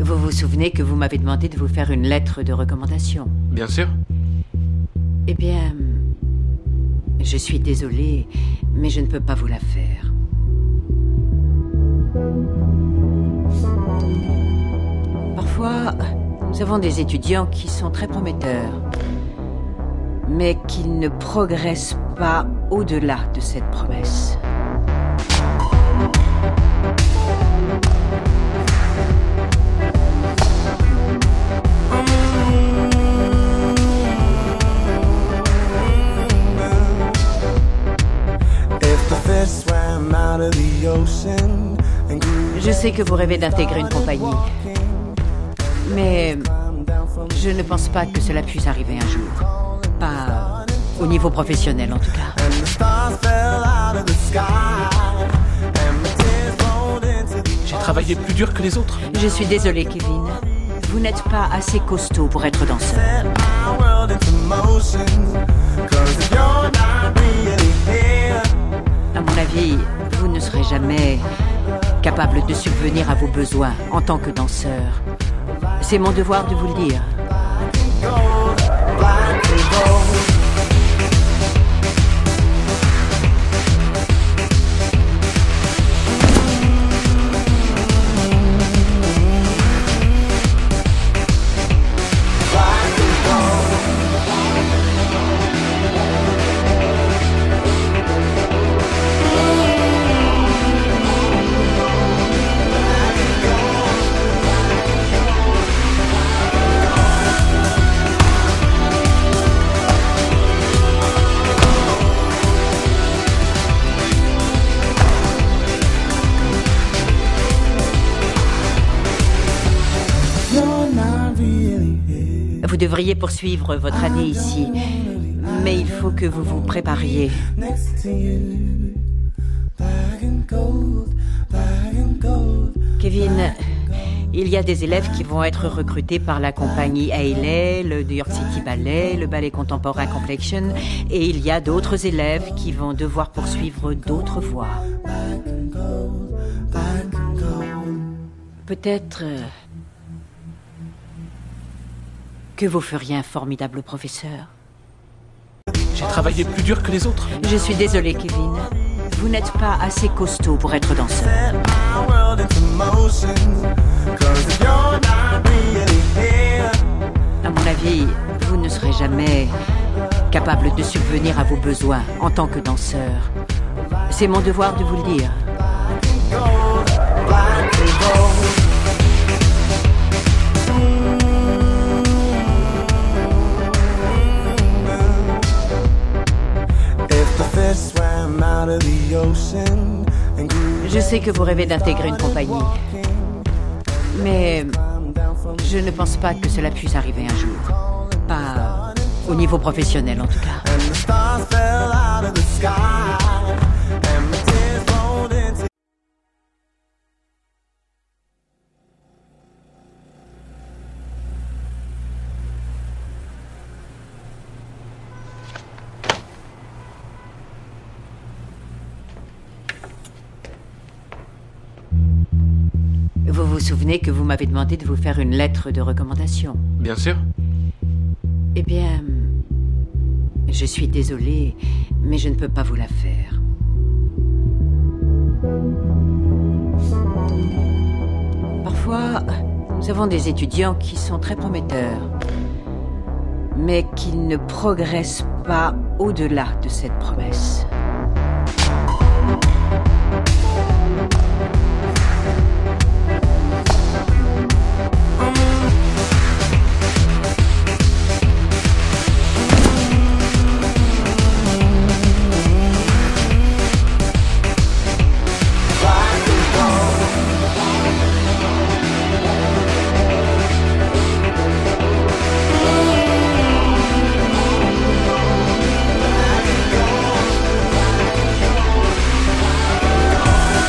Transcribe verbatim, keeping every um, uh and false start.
Vous vous souvenez que vous m'avez demandé de vous faire une lettre de recommandation? Bien sûr. Eh bien, je suis désolée, mais je ne peux pas vous la faire. Parfois, nous avons des étudiants qui sont très prometteurs, mais qui ne progressent pas au-delà de cette promesse. Je sais que vous rêvez d'intégrer une compagnie, mais je ne pense pas que cela puisse arriver un jour. Pas au niveau professionnel, en tout cas. J'ai travaillé plus dur que les autres. Je suis désolée, Kevin. Vous n'êtes pas assez costaud pour être danseur. À mon avis, vous ne serez jamais capable de subvenir à vos besoins en tant que danseur. C'est mon devoir de vous le dire. Vous devriez poursuivre votre année ici, mais il faut que vous vous prépariez. Kevin, il y a des élèves qui vont être recrutés par la compagnie Hayley, le New York City Ballet, le ballet contemporain Complexion, et il y a d'autres élèves qui vont devoir poursuivre d'autres voies. Peut-être que vous feriez un formidable professeur. J'ai travaillé plus dur que les autres. Je suis désolée, Kevin. Vous n'êtes pas assez costaud pour être danseur. À mon avis, vous ne serez jamais capable de subvenir à vos besoins en tant que danseur. C'est mon devoir de vous le dire. Je sais que vous rêvez d'intégrer une compagnie, mais je ne pense pas que cela puisse arriver un jour. Pas au niveau professionnel, en tout cas. Vous vous souvenez que vous m'avez demandé de vous faire une lettre de recommandation? Bien sûr. Eh bien, je suis désolée, mais je ne peux pas vous la faire. Parfois, nous avons des étudiants qui sont très prometteurs, mais qui ne progressent pas au-delà de cette promesse.